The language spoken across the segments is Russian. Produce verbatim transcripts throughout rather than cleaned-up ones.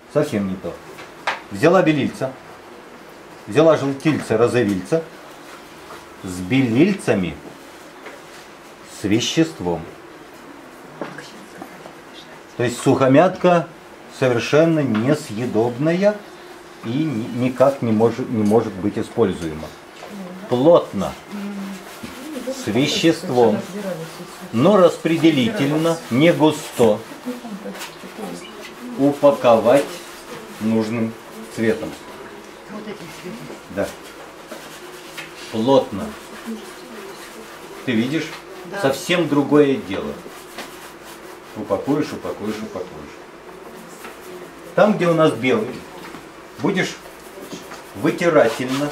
совсем не то. Взяла белильца, взяла желтильца, розовильца с белильцами, с веществом. То есть сухомятка совершенно несъедобная и никак не может, не может быть используема. Плотно, с веществом, но распределительно, не густо, упаковать нужным цветом. Да. Плотно. Ты видишь? Да. Совсем другое дело. Упакуешь, упакуешь, упакуешь. Там, где у нас белый, будешь вытирательно,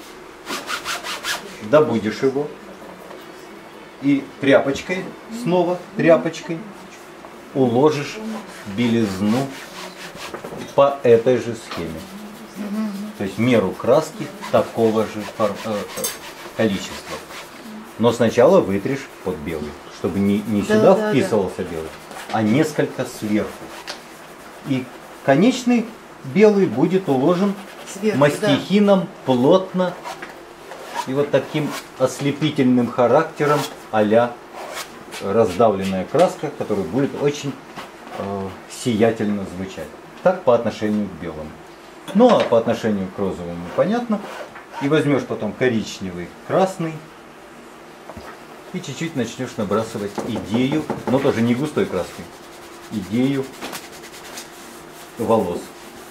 добудешь его и тряпочкой, снова тряпочкой, уложишь белизну по этой же схеме. То есть меру краски такого же количества. Но сначала вытришь под белый, чтобы не, не да, сюда да, вписывался да. белый, а несколько сверху. И конечный белый будет уложен сверху, мастихином да. плотно и вот таким ослепительным характером а-ля раздавленная краска, которая будет очень э, сиятельно звучать. Так по отношению к белому. Ну а по отношению к розовому понятно. И возьмешь потом коричневый, красный и чуть-чуть начнешь набрасывать идею, но тоже не густой краской, идею волос.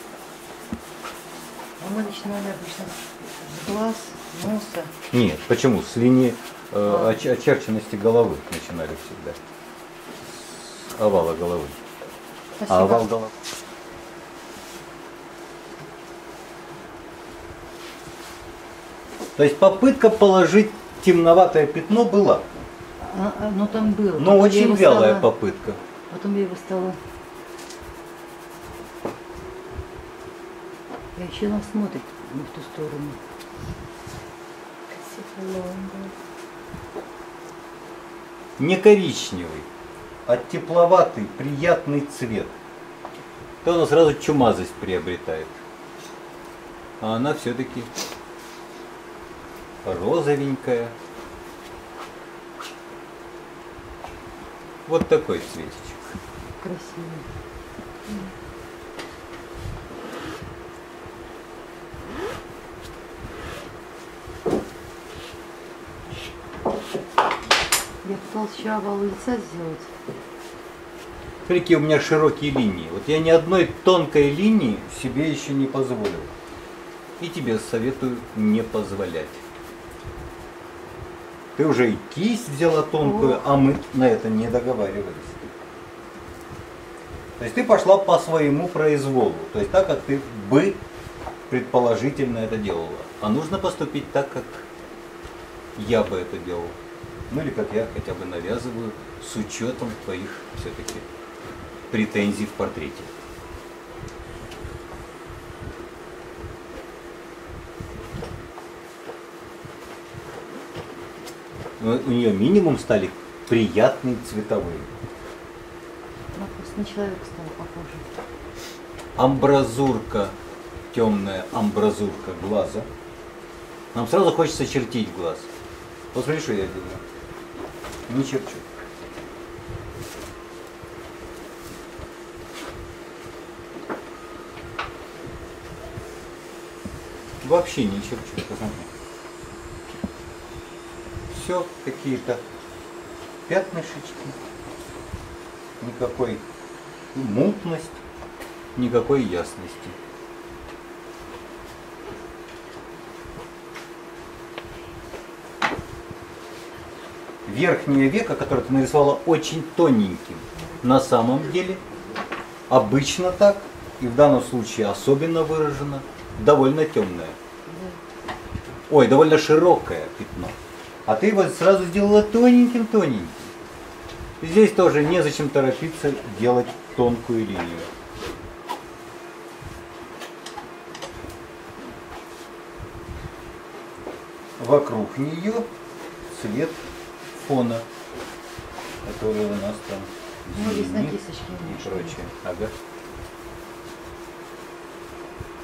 А мы начинаем обычно с глаз, носа. Нет, почему? С линии э, оч очерченности головы начинали всегда. С овала головы. Спасибо. А овал головы. То есть попытка положить темноватое пятно была. А, а, ну там было. Но потом очень вялая стала, попытка. Потом я его стала. И еще она смотрит не в ту сторону. Не коричневый, а тепловатый, приятный цвет. То она сразу чумазость приобретает. А она все-таки розовенькая. Вот такой цветичек. Красивый. Я пыталась еще овал лица сделать. Смотри, у меня широкие линии. Вот я ни одной тонкой линии себе еще не позволил. И тебе советую не позволять. Ты уже и кисть взяла тонкую, О. а мы на это не договаривались. То есть ты пошла по своему произволу. То есть так, как ты бы предположительно это делала. А нужно поступить так, как я бы это делал. Ну или как я хотя бы навязываю с учетом твоих все-таки претензий в портрете. Но у нее минимум стали приятные цветовые. Она просто на человека стала похожа. Амбразурка, темная амбразурка глаза. Нам сразу хочется чертить глаз. Посмотри, что я делаю. Не черчу. Вообще не черчу. Посмотри. Все какие-то пятнышечки. Никакой мутности, никакой ясности. Верхнее веко, которое ты нарисовала очень тоненьким, на самом деле обычно так, и в данном случае особенно выражено, довольно темное. Ой, довольно широкое пятно. А ты его сразу сделала тоненьким-тоненьким. Здесь тоже незачем торопиться делать тонкую линию. Вокруг нее цвет фона, который у нас там ну, здесь на зеленит кисточке и прочее. Ага.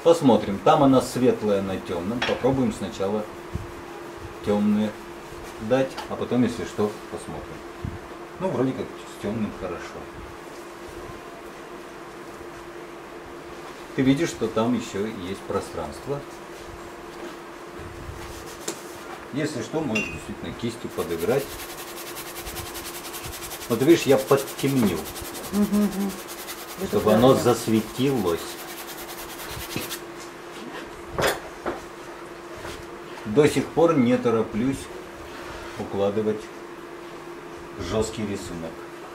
Посмотрим. Там она светлая на темном. Попробуем сначала темные дать, а потом, если что, посмотрим. Ну, вроде как с темным хорошо. Ты видишь, что там еще есть пространство. Если что, можешь действительно кистью подыграть. Вот видишь, я подтемнил, Угу. чтобы оно засветилось. До сих пор не тороплюсь укладывать жесткий рисунок.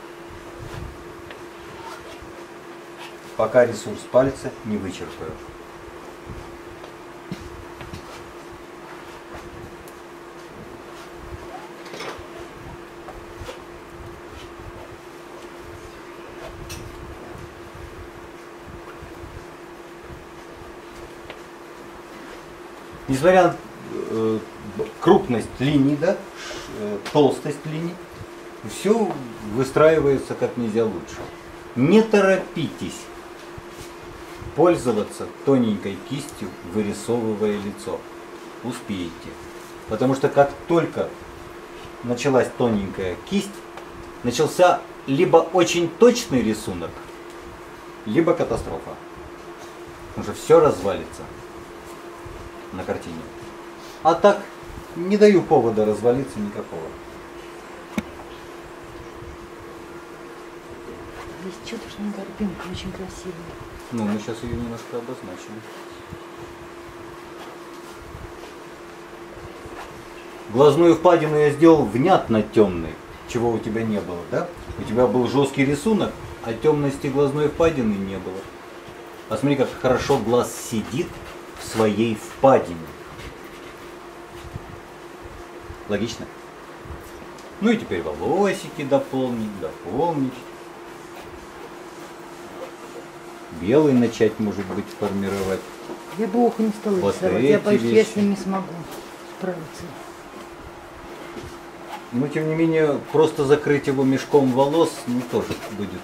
Пока ресурс пальца не вычерпаю. Несмотря на э, крупность линий, да, э, толстость линий, все выстраивается как нельзя лучше. Не торопитесь пользоваться тоненькой кистью, вырисовывая лицо. Успеете. Потому что как только началась тоненькая кисть, начался либо очень точный рисунок, либо катастрофа. Потому что все развалится на картине. А так не даю повода развалиться никакого. Здесь чудо-что горбинка очень красивая. Ну, мы сейчас ее немножко обозначили. Глазную впадину я сделал внятно темной, чего у тебя не было, да? У тебя был жесткий рисунок, а темности глазной впадины не было. А смотри, как хорошо глаз сидит в своей впадине. Логично? Ну и теперь волосики дополнить, дополнить. Белый начать, может быть, формировать. Я бы ухо не стала Вот рисовать, я эти боюсь, вещи. я с ним не смогу справиться. Но тем не менее, просто закрыть его мешком волос, ну, тоже будет.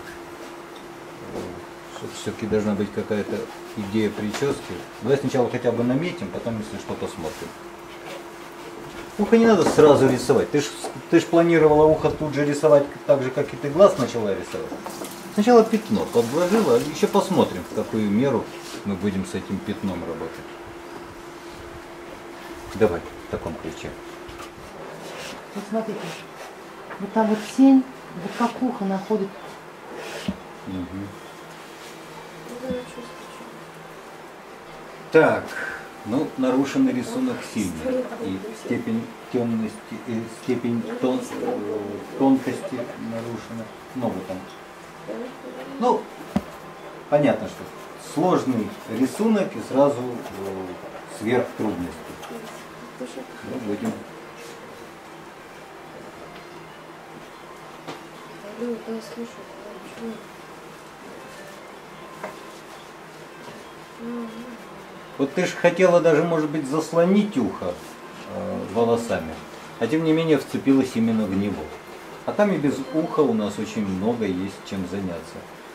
Все-таки должна быть какая-то идея прически. Давай сначала хотя бы наметим, потом, если что, посмотрим. Ухо не надо сразу рисовать. Ты ж, ты ж планировала ухо тут же рисовать так же, как и ты глаз начала рисовать. Сначала пятно подложила, а еще посмотрим, в какую меру мы будем с этим пятном работать. Давай в таком ключе. Вот смотрите, вот там вот тень, вот как ухо находит. Угу. Так, ну, нарушенный рисунок сильный, и степень темности, и степень тон, тонкости нарушена. Много там. Ну, понятно, что сложный рисунок и сразу э, сверхтрудности. Ну, будем. Вот ты же хотела даже, может быть, заслонить ухо э, волосами, а тем не менее вцепилась именно в него. А там и без уха у нас очень много есть чем заняться.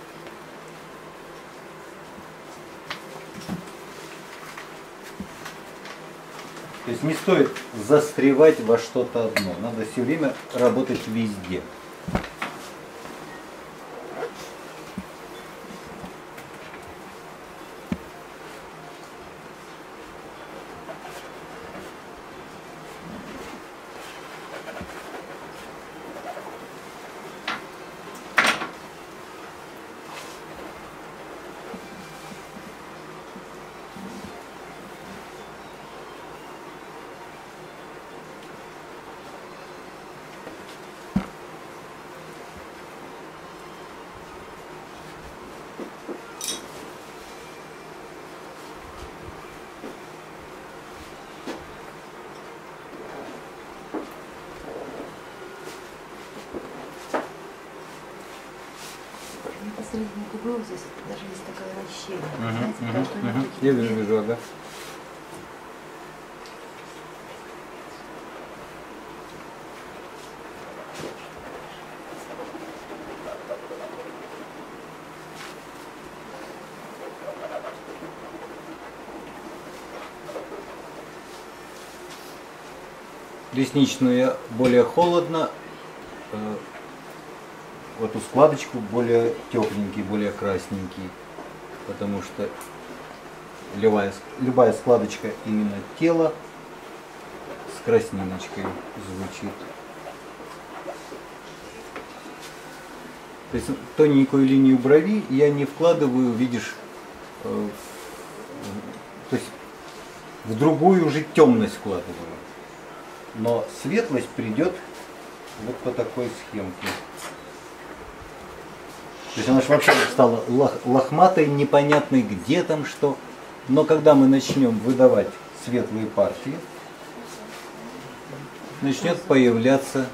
То есть не стоит застревать во что-то одно. Надо все время работать везде. Посередине губы вот здесь даже есть такая расщелина. Угу, Знаете, угу, потому что они угу. такие Я вижу, вижу, ага. ресничную более холодно, э, в эту складочку более тепленький, более красненький, потому что любая, любая складочка именно тела с красниночкой звучит. То есть тоненькую линию брови я не вкладываю, видишь, э, в, то есть в другую уже темность вкладываю. Но светлость придет вот по такой схемке. То есть она же вообще стала лох, лохматой, непонятной, где там что. Но когда мы начнем выдавать светлые партии, начнет появляться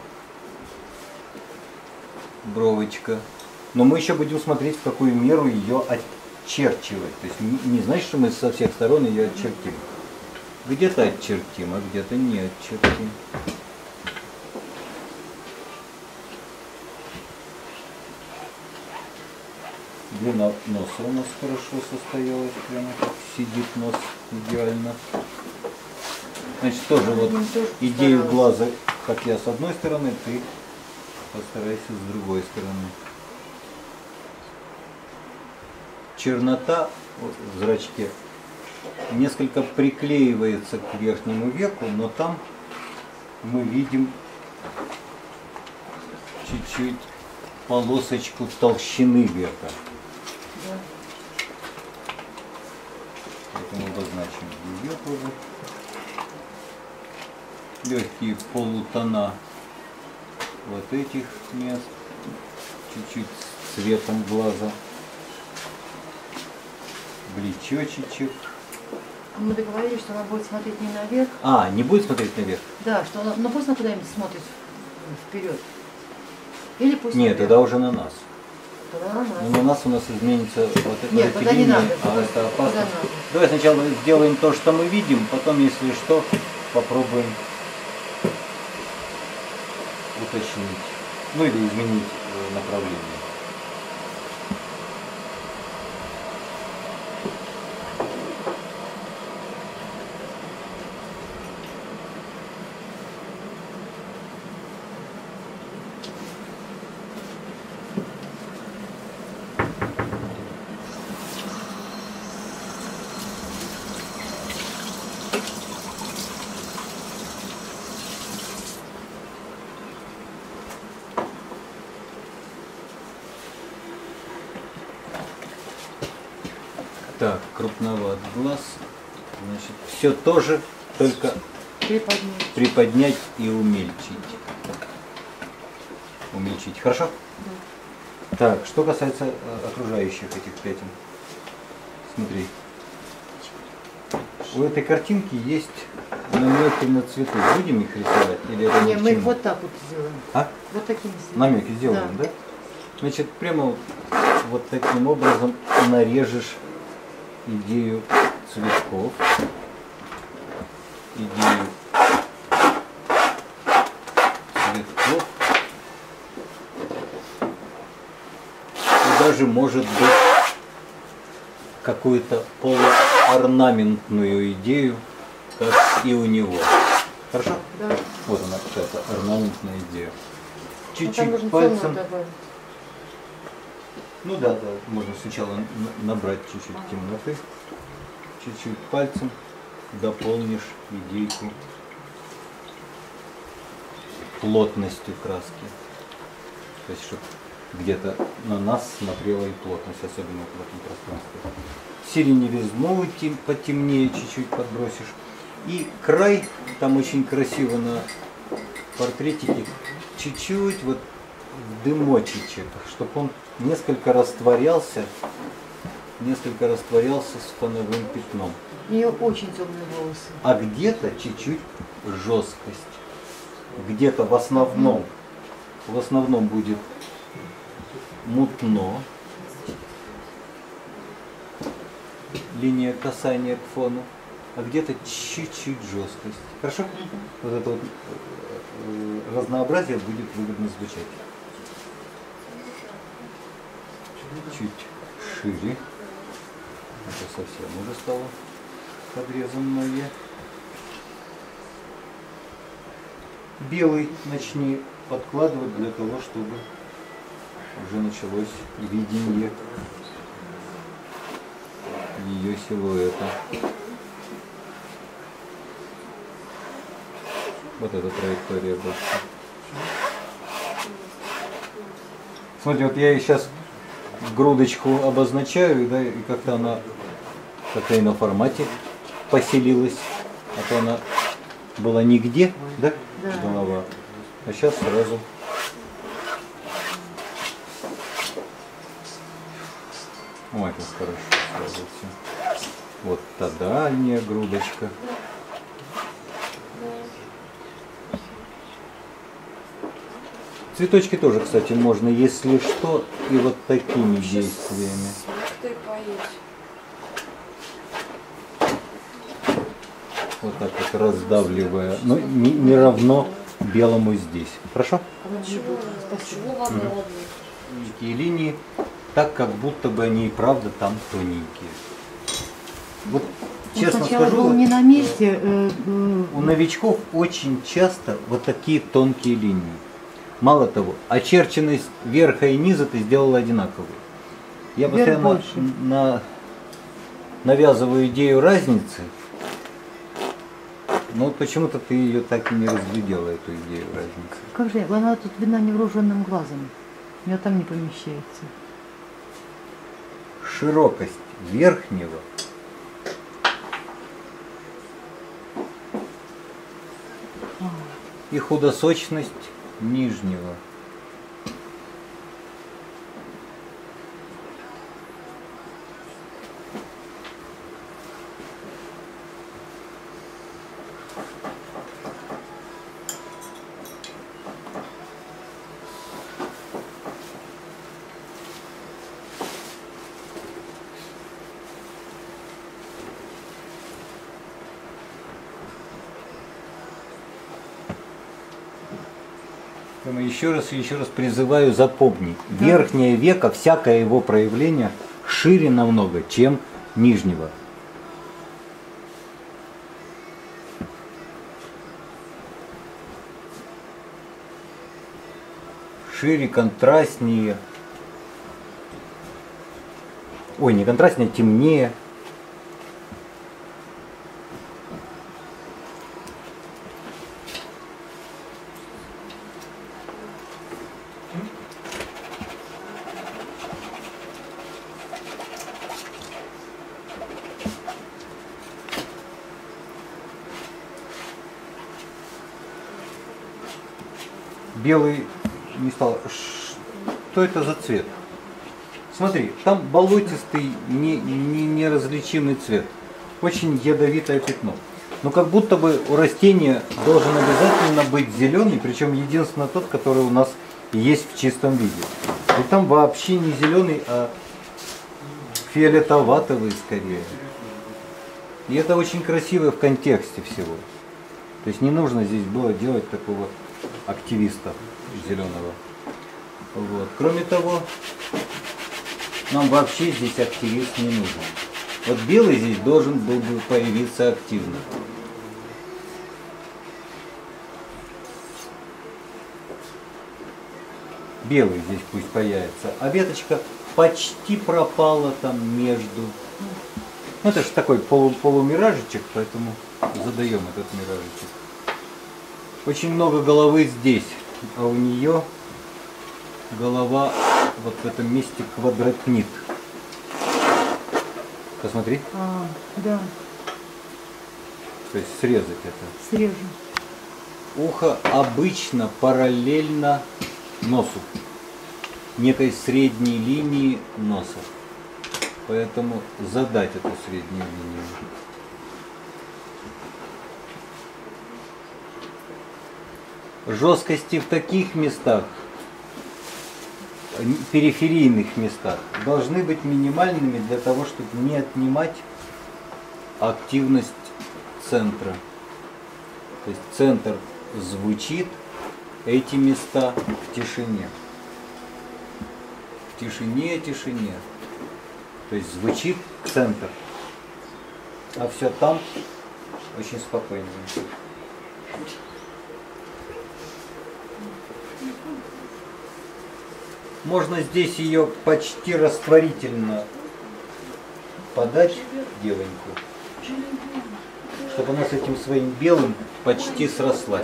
бровочка. Но мы еще будем смотреть, в какую меру ее очерчивать. То есть не, не значит, что мы со всех сторон ее очертим. Где-то очертим, а где-то не очертим. Длина носа у нас хорошо состоялась, прямо как сидит нос идеально. Значит, тоже вот идею глаза, как я с одной стороны, ты постарайся с другой стороны. Чернота вот, в зрачке несколько приклеивается к верхнему веку, но там мы видим чуть-чуть полосочку толщины века. Поэтому обозначим ее тоже. Легкие полутона вот этих мест, чуть-чуть цветом глаза, блечочечек. Мы договорились, что она будет смотреть не наверх. А, не будет смотреть наверх? Да, что она, ну пусть она куда-нибудь смотрит вперед. Или пусть Нет, наверх. тогда уже на нас. Тогда на нас. Но на нас у нас изменится вот это. Нет, тогда не надо. А это опасно. Надо. Давай сначала сделаем то, что мы видим, потом, если что, попробуем уточнить. Ну или изменить направление. Так, крупноват глаз. Значит, все тоже, только Приподнять. приподнять и умельчить. Умельчить. Хорошо? Да. Так, что касается э, окружающих этих пятен. Смотри. У этой картинки есть намеки на цветы. Будем их рисовать? Или это ни Не, к мы их чему? вот так вот сделаем. А? Вот такими сделаем. Намеки сделаем, да? Да. Значит, прямо вот, вот таким образом нарежешь идею цветков, идею цветков, и даже может быть какую-то полуорнаментную идею, как и у него. Хорошо? Да. Вот она, какая-то орнаментная идея. Ну, там Чуть-чуть нужно пальцем. темного добавить. Ну да, да, можно сначала н- набрать чуть-чуть темноты, чуть-чуть пальцем дополнишь идейку плотностью краски. То есть, чтобы где-то на нас смотрела и плотность, особенно в этом пространстве. Сиреневизну тем- потемнее чуть-чуть подбросишь. И край, там очень красиво на портретике, чуть-чуть вот в дымочечек, чтобы он несколько растворялся, несколько растворялся с фоновым пятном. У нее очень темные волосы. А где-то чуть-чуть жесткость. Где-то в основном, в основном будет мутно. Линия касания к фону. А где-то чуть-чуть жесткость. Хорошо? Вот это вот э, разнообразие будет выгодно звучать. Чуть шире. Это совсем уже стало подрезанное. белый начни подкладывать для того, чтобы уже началось видение ее силуэта. Вот эта траектория больше. Смотри, вот я ей сейчас грудочку обозначаю, да, и как-то она как-то и на формате поселилась. А то она была нигде, да, Да. голова. А сейчас сразу. Ой, как хорошо сразу все. Вот та дальняя грудочка. Цветочки тоже, кстати, можно, если что, и вот такими действиями. Ты поешь. Вот так вот раздавливая. Но не, не равно белому здесь. Хорошо? Чего, чего вам надо? Тоненькие линии, так как будто бы они и правда там тоненькие. Вот Он честно сначала скажу, был вот не на месте. э, э, у новичков очень часто вот такие тонкие линии. Мало того, очерченность верха и низа ты сделал одинаковую. Я Вверх постоянно больше. на, навязываю идею разницы, но почему-то ты ее так и не разглядела, эту идею разницы. Как же, она тут видна невооруженным глазом. У нее там не помещается. Широкость верхнего и худосочность нижнего. Поэтому еще раз и еще раз призываю запомнить. Да. Верхнее веко, всякое его проявление шире намного, чем нижнего. Шире, контрастнее. Ой, не контрастнее, а темнее. Белый не стал. Что это за цвет? Смотри, там болотистый, не, не, неразличимый цвет. Очень ядовитое пятно. Но как будто бы у растения должен обязательно быть зеленый, причем единственно тот, который у нас есть в чистом виде. И там вообще не зеленый, а фиолетоватовый скорее. И это очень красиво в контексте всего. То есть не нужно здесь было делать такого активиста зеленого. Вот. Кроме того, нам вообще здесь активист не нужен. Вот белый здесь должен был бы появиться активно. Белый здесь пусть появится. А веточка почти пропала там между. Ну это же такой полу, полумиражечек, поэтому задаем этот миражечек. Очень много головы здесь, а у нее голова вот в этом месте квадратнит. Посмотри. А, да, То есть срезать это. срежу. Ухо обычно параллельно носу, некой средней линии носа. Поэтому задать эту среднюю линию. Жесткости в таких местах, периферийных местах, должны быть минимальными для того, чтобы не отнимать активность центра. То есть центр звучит, эти места в тишине. В тишине, тишине. То есть звучит центр, а все там очень спокойно. Можно здесь ее почти растворительно подать девоньку, чтобы она с этим своим белым почти срослась.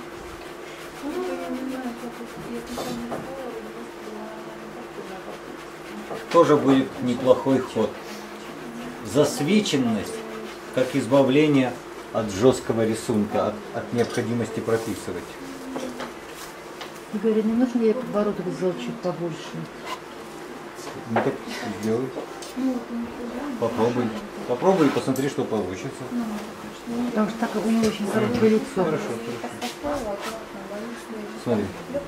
Тоже будет неплохой ход. Засвеченность, как избавление от жесткого рисунка, от, от необходимости прописывать. Игорь, не нужно ей подбородок сделать чуть побольше? Ну так сделай. Попробуй. Попробуй и посмотри, что получится. Потому что так у нее очень короткое лицо. Хорошо, хорошо. Смотри.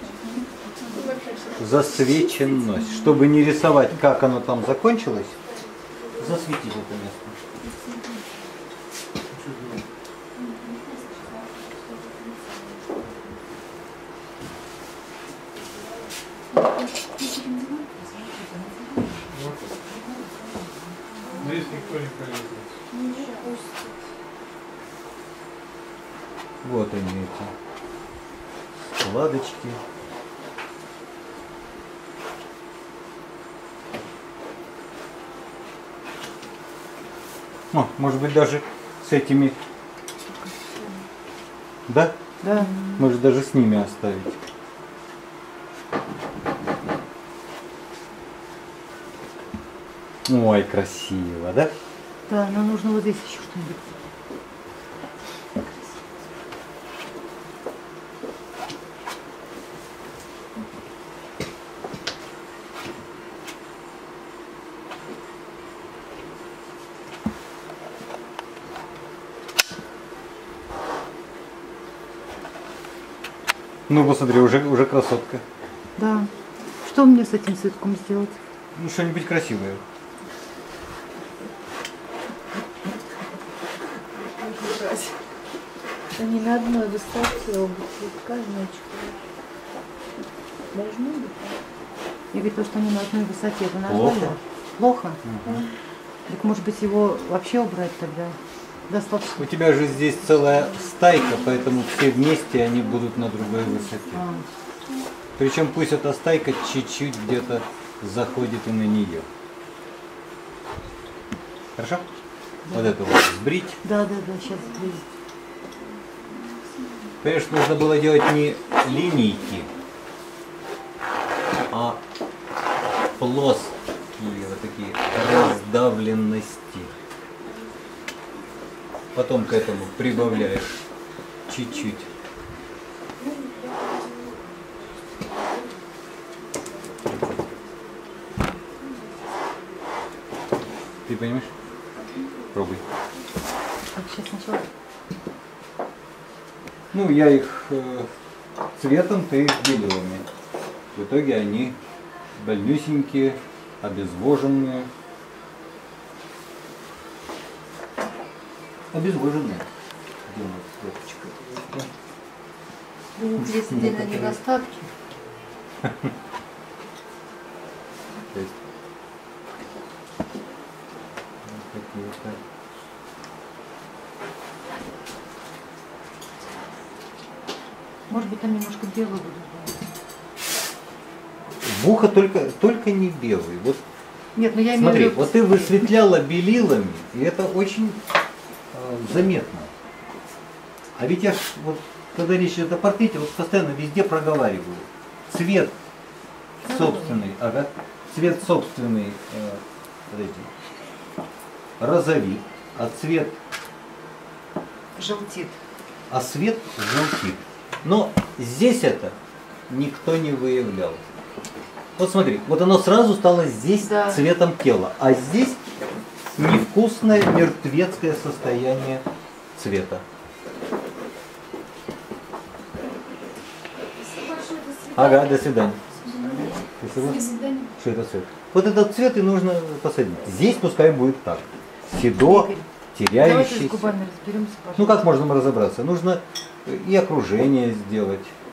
Засвеченность. Чтобы не рисовать, как оно там закончилось, засветить это место. Здесь никто не полезет. Вот они эти складочки. О, может быть даже с этими, да? Да. Может даже с ними оставить. Ой, красиво, да? Да, но нужно вот здесь еще что-нибудь. Ну, посмотри, уже, уже красотка. Да. Что мне с этим цветком сделать? Ну, что-нибудь красивое. Они на одной высоте оба цветка, значит, должно быть. Я говорю, то, что они на одной высоте, это Плохо. нормально? Плохо? Угу. Так может быть его вообще убрать тогда? Достаточно. У тебя же здесь целая стайка, поэтому все вместе они будут на другой высоте. А, Причем пусть эта стайка чуть-чуть где-то заходит и на нее. Хорошо? Вот это вот сбрить. да, да, да, сейчас будет. Понимаешь, нужно было делать не линейки, а плоские вот такие раздавленности. Потом к этому прибавляешь чуть-чуть. Ты понимаешь? Пробуй. Так, сейчас сначала. Ну, я их э, цветом, ты их белилами. В итоге они больнюсенькие, обезвоженные. Обезвоженные. Где у нас кнопочка? Видите, есть отдельные недостатки. То есть, вот такие вот. Может быть, там немножко белого будет. Буха только, только не белый. Вот Нет, ну я имею в смотри, виду... вот ты высветляла белилами, и это очень э, заметно. А ведь я ж, вот, когда речь идет о портрете, вот постоянно везде проговариваю. Цвет собственный, ага, цвет собственный э, вот эти, розовит, а цвет, Желтит. а свет желтит. Но здесь это никто не выявлял. Вот смотри, вот оно сразу стало здесь Да. цветом тела, а здесь невкусное мертвецкое состояние цвета. Ага, до свидания. Ты согласен? Что это цвет? Вот этот цвет и нужно посадить. Здесь пускай будет так. Седо, Игорь, давайте с теряющийся. губами разберемся, пожалуйста. Ну как можно разобраться? Нужно и окружение сделать.